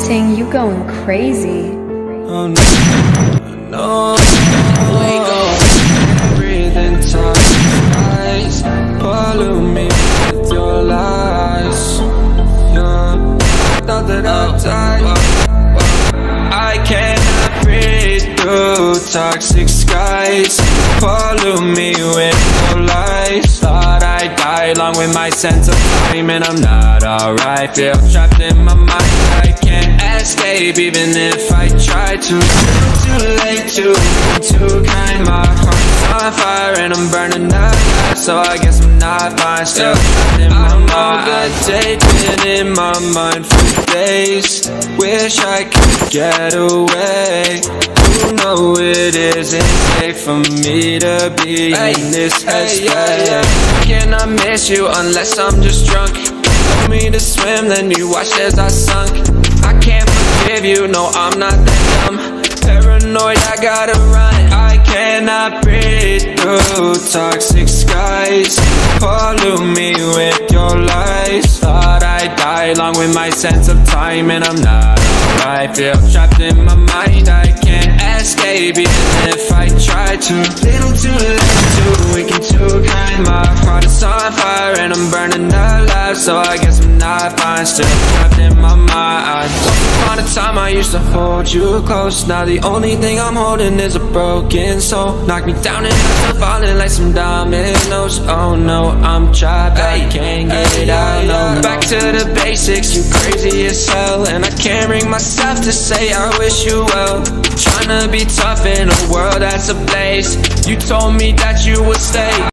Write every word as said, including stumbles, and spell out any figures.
Ting, you going crazy. Oh no, no, wake up, breathe in toxic eyes, pollute me with your lies. Yeah, thought that I'd die. I cannot breathe through toxic skies, pollute me with your lies. Thought I'd die along with my sense of time, and I'm not alright. Feel trapped in my mind, I can't escape even if I try to. Too, too late, too, too kind. My heart's on fire and I'm burning up, so I guess I'm not fine. Still trapped in my mind, I've been in my mind for days. Wish I could get away. You know it isn't safe for me to be hey, in this headspace. Hey, yeah, yeah. Can I miss you unless I'm just drunk? Told me to swim, then you watched as I sunk. I can't forgive you, no, I'm not that dumb. Paranoid, I gotta run. I cannot breathe through toxic skies, pollute me with your lies. Thought I'd die along with my sense of time, and I'm not alright. Feel trapped in my mind, I can't escape even if I try to. Little too late, too weak and too kind. My heart is on fire and I'm burning alive, so I guess I'm not fine. Still trapped in my mind. Once upon a time I used to hold you close. Now the only thing I'm holding is a broken soul. Knock me down and I'm falling like some dominoes. Oh no, I'm trapped, I can't get out, no. Back to the basics, you crazy as hell, and I can't bring myself to say I wish you well. Trying to be tough in a world that's ablaze. You told me that you would stay.